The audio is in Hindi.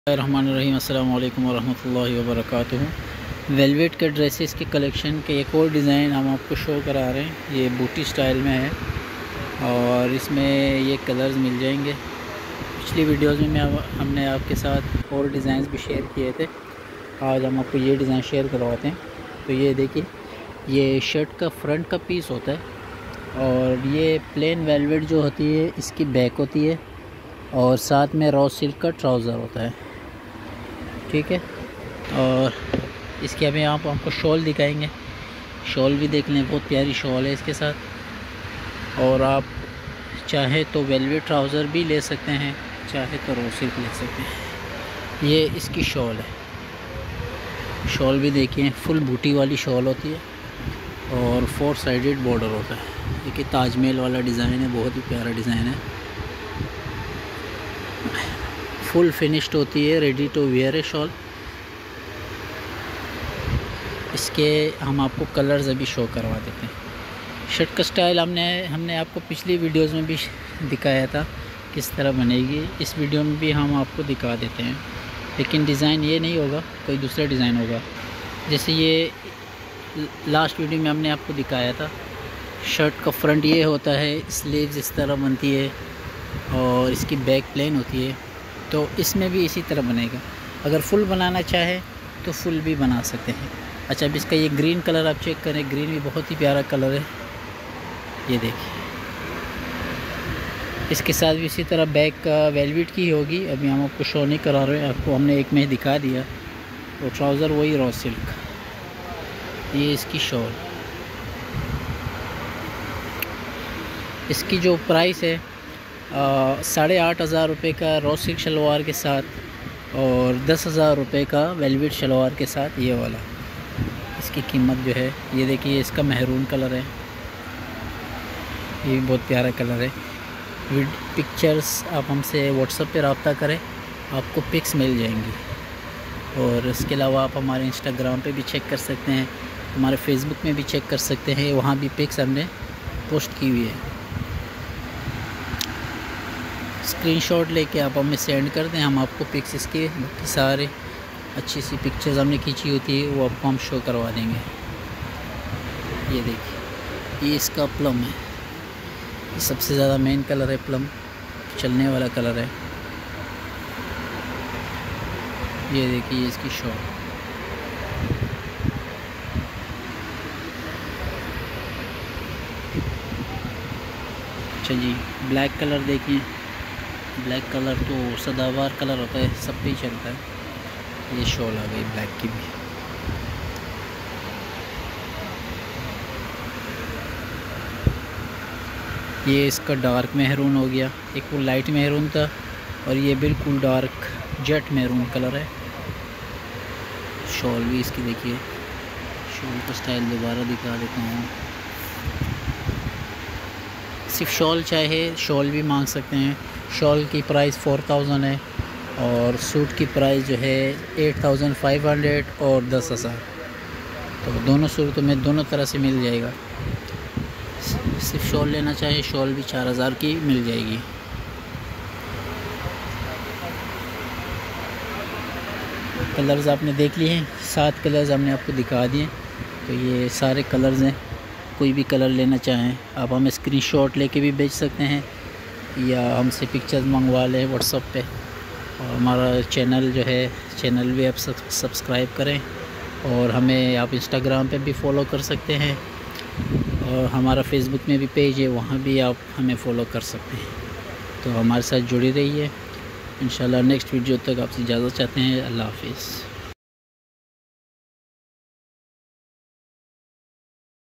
रहमानुर्रहीम। अस्सलाम वालेकुम वरहमतुल्लाहि वबरकातुहू। वेलवेट के ड्रेसेस के कलेक्शन के एक और डिज़ाइन हम आपको शो करा रहे हैं। ये बूटी स्टाइल में है और इसमें ये कलर्स मिल जाएंगे। पिछली वीडियोज़ में हमने आपके साथ और डिज़ाइन भी शेयर किए थे। आज हम आपको ये डिज़ाइन शेयर करवाते हैं। तो ये देखिए, ये शर्ट का फ्रंट का पीस होता है और ये प्लेन वेलवेट जो होती है इसकी बैक होती है और साथ में रॉ सिल्क का ट्राउज़र होता है, ठीक है। और इसके अभी आप आपको शॉल दिखाएंगे। शॉल भी देख लें, बहुत प्यारी शॉल है इसके साथ। और आप चाहे तो वेलवेट ट्राउज़र भी ले सकते हैं, चाहे तो रॉ सिल्क ले सकते हैं। ये इसकी शॉल है। शॉल भी देखिए, फुल बूटी वाली शॉल होती है और 4 साइडेड बॉर्डर होता है। देखिए ताजमहल वाला डिज़ाइन है, बहुत ही प्यारा डिज़ाइन है। फुल फिनिश्ड होती है, रेडी टू वेयर है शॉल। इसके हम आपको कलर्स अभी शो करवा देते हैं। शर्ट का स्टाइल हमने आपको पिछली वीडियोस में भी दिखाया था किस तरह बनेगी। इस वीडियो में भी हम आपको दिखा देते हैं, लेकिन डिज़ाइन ये नहीं होगा, कोई दूसरा डिज़ाइन होगा। जैसे ये लास्ट वीडियो में हमने आपको दिखाया था, शर्ट का फ्रंट ये होता है, स्लीव्स इस तरह बनती है और इसकी बैक प्लेन होती है। तो इसमें भी इसी तरह बनेगा। अगर फुल बनाना चाहे तो फुल भी बना सकते हैं। अच्छा, अब इसका ये ग्रीन कलर आप चेक करें, ग्रीन भी बहुत ही प्यारा कलर है। ये देखिए, इसके साथ भी इसी तरह बैक का वेलवेट की होगी। अभी हम आपको शो नहीं करा रहे हैं, आपको हमने एक में दिखा दिया। और ट्राउज़र वही रॉ सिल्क। ये इसकी शॉल। इसकी जो प्राइस है 8,500 रुपये का रॉ सिल्क शलवार के साथ और 10,000 रुपये का वेलवेट शलवार के साथ ये वाला इसकी कीमत जो है। ये देखिए, इसका महरून कलर है, ये भी बहुत प्यारा कलर है। विद पिक्चर्स आप हमसे व्हाट्सएप पे रब्ता करें, आपको पिक्स मिल जाएंगी। और इसके अलावा आप हमारे इंस्टाग्राम पे भी चेक कर सकते हैं, हमारे फेसबुक में भी चेक कर सकते हैं, वहाँ भी पिक्स हमने पोस्ट की हुई है। स्क्रीनशॉट लेके आप हमें सेंड कर दें, हम आपको पिक्स इसके सारे अच्छी सी पिक्चर्स हमने खींची होती है वो आपको हम शो करवा देंगे। ये देखिए, ये इसका प्लम है, ये सबसे ज़्यादा मेन कलर है, प्लम चलने वाला कलर है। ये देखिए, इसकी शॉल। अच्छा जी, ब्लैक कलर देखिए, ब्लैक कलर तो सदाबहार कलर होता है, सब पे ही चलता है। ये शॉल आ गई ब्लैक की भी। ये इसका डार्क मेहरून हो गया, एक वो लाइट मेहरून था और ये बिल्कुल डार्क जेट मेहरून कलर है। शॉल भी इसकी देखिए, शॉल का स्टाइल दोबारा दिखा देता हूँ। सिर्फ शॉल चाहे शॉल भी मांग सकते हैं। शॉल की प्राइस 4000 है और सूट की प्राइस जो है 8500 और 10,000। तो दोनों सूरतों में दोनों तरह से मिल जाएगा। सिर्फ शॉल लेना चाहे शॉल भी 4000 की मिल जाएगी। कलर्स आपने देख लिए हैं, 7 कलर्स हमने आपको दिखा दिए। तो ये सारे कलर्स हैं, कोई भी कलर लेना चाहें आप हमें स्क्रीनशॉट लेके भी भेज सकते हैं या हमसे पिक्चर्स मंगवा लें व्हाट्सएप पे। और हमारा चैनल जो है, चैनल भी आप सब्सक्राइब करें और हमें आप इंस्टाग्राम पे भी फॉलो कर सकते हैं और हमारा फेसबुक में भी पेज है, वहाँ भी आप हमें फ़ॉलो कर सकते हैं। तो हमारे साथ जुड़ी रहिए। इंशाल्लाह नेक्स्ट वीडियो तक आपसे इजाज़त चाहते हैं। अल्लाह हाफिज़।